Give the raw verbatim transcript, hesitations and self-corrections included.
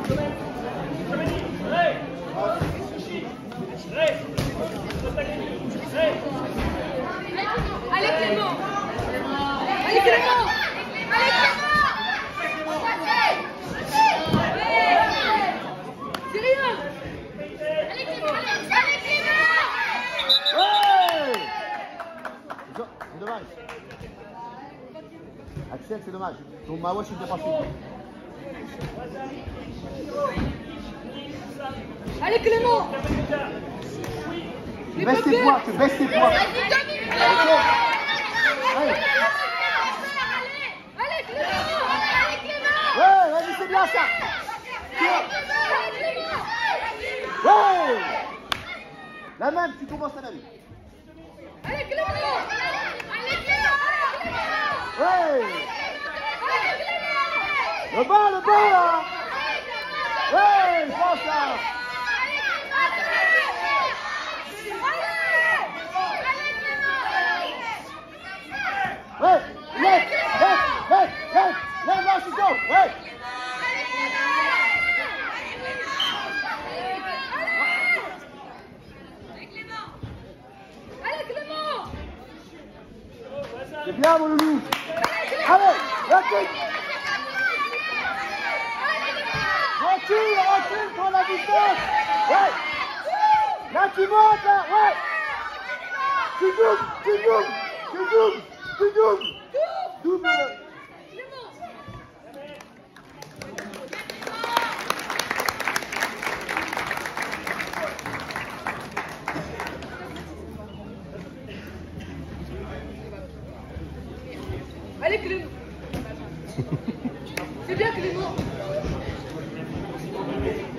Allez Clément. Allez Clément. Allez Clément. Sérieux. Allez Clément. Allez Clément. C'est dommage. Axel, c'est dommage. Donc ma watch, il était pas fini. Allez Clément. Tu baisses tes poids, tu baisses tes poids. Allez Clément. Allez Clément. Ouais, vas-y, c'est bien ça. Ouais. La même, tu commences la même. Allez Clément. Allez Clément. Ouais. Le bas, le bas là. Ouais, pense là. Ouais, lève, lève, lève, lève, lève, là, je go, ouais. Allez Clément. C'est bien mon loulou. Allez, la tête. Recule, recule, prends la distance. Ouais. Là tu montes là, ouais. Tu doubles, tu doubles, tu doubles, tu doubles. Double. Allez Clément. C'est bien Clément.